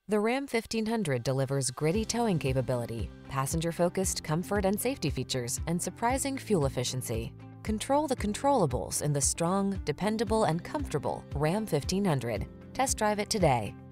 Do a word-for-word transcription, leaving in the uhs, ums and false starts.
The Ram fifteen hundred delivers gritty towing capability, passenger-focused comfort and safety features, and surprising fuel efficiency. Control the controllables in the strong, dependable, and comfortable Ram fifteen hundred. Test drive it today.